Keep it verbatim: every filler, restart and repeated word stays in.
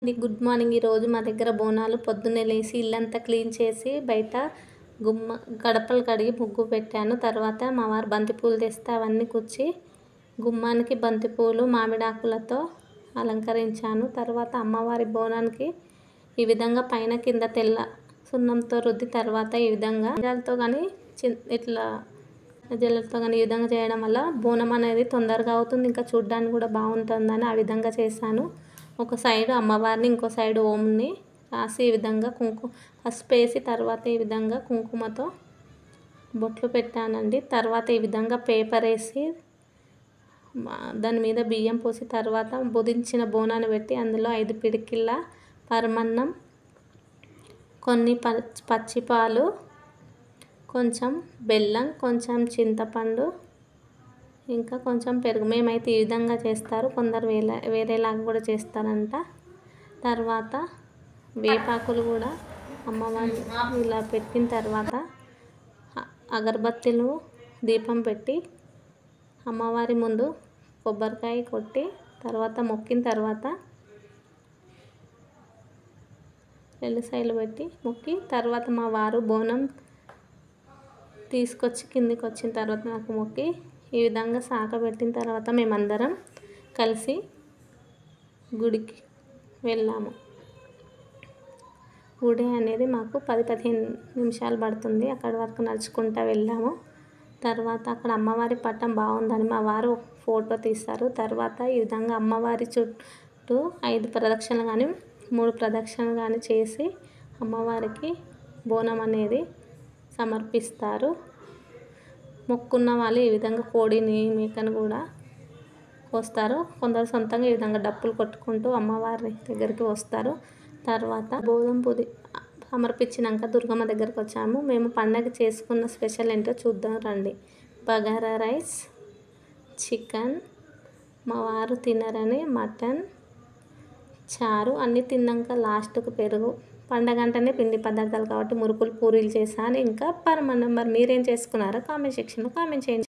The good morning. ఈరోజు మా దగ్గర బోనాలు పొద్దున్నే లేసి ఇల్లంతా క్లీన్ చేసి బయట గుమ్మ గడపలు కడిగి ముగ్గు పెట్టాను. తర్వాత మా వారు బంతిపూలు తెస్తే అవన్నీ కుచ్చి గుమ్మానికి బంతిపూలు మామిడాకులతో అలంకరించాను. తర్వాత అమ్మవారి బోనానికి ఈ విధంగా పైన కింద తెల్ల సున్నంతో రుద్ది తర్వాత ఈ విధంగా జల్లతో కానీ చి ఇట్లా జల్లతో కానీ ఈ విధంగా చేయడం వల్ల బోనం అనేది తొందరగా అవుతుంది, ఇంకా చూడడానికి కూడా బాగుంటుందని ఆ విధంగా చేశాను. ఒక సైడు అమ్మవారిని ఇంకో సైడు ఓంని రాసి ఈ విధంగా కుంకుమ పసుపు వేసి తర్వాత ఈ విధంగా కుంకుమతో బొట్లు పెట్టానండి. తర్వాత ఈ విధంగా పేపర్ వేసి దాని మీద బియ్యం పోసి తర్వాత బుదించిన బోనాన్ని పెట్టి అందులో ఐదు పిడికిళ్ళ పరమన్నం, కొన్ని పచ్చిపాలు, కొంచెం బెల్లం, కొంచెం చింతపండు, ఇంకా కొంచెం పెరుగు. మేమైతే ఈ విధంగా చేస్తారు, కొందరు వేరే వేరేలాగా కూడా చేస్తారంట. తర్వాత వేపాకులు కూడా అమ్మవారి ఇలా పెట్టిన తర్వాత అగరబత్తీలు దీపం పెట్టి అమ్మవారి ముందు కొబ్బరికాయ కొట్టి తర్వాత మొక్కిన తర్వాత ఎల్లిసాయలు పెట్టి మొక్కి తర్వాత మా వారు బోనం తీసుకొచ్చి కిందికి వచ్చిన తర్వాత నాకు మొక్కి ఈ విధంగా సాక పెట్టిన తర్వాత మేమందరం కలిసి గుడికి వెళ్ళాము. గుడి అనేది మాకు పది పదిహేను నిమిషాలు పడుతుంది, అక్కడి వరకు నడుచుకుంటూ వెళ్ళాము. తర్వాత అక్కడ అమ్మవారి పట్టం బాగుందని మా వారు ఫోటో తీస్తారు. తర్వాత ఈ విధంగా అమ్మవారి చుట్టూ ఐదు ప్రదక్షిణలు కానీ మూడు ప్రదక్షిణలు కానీ చేసి అమ్మవారికి బోనం అనేది సమర్పిస్తారు. మొక్కున్న వాళ్ళు ఈ విధంగా కోడిని మేకను కూడా కోస్తారు. కొందరు సొంతంగా ఈ విధంగా డప్పులు కొట్టుకుంటూ అమ్మవారి దగ్గరికి వస్తారు. తర్వాత బోనం పుది సమర్పించినాక దుర్గమ్మ దగ్గరికి వచ్చాము. మేము పండగ చేసుకున్న స్పెషల్ ఏంటో చూద్దాం రండి. బగారా రైస్, చికెన్, మా వారు తినరని మటన్, చారు అన్నీ తిన్నాక లాస్ట్కు పెరుగు. పండగ అంటేనే పిండి పదార్థాలు కాబట్టి మురుకులు పూరీలు చేశాను, ఇంకా పరమాన్నం. మరి మీరేం చేసుకున్నారో కామెంట్ సెక్షన్లో కామెంట్ చేయండి.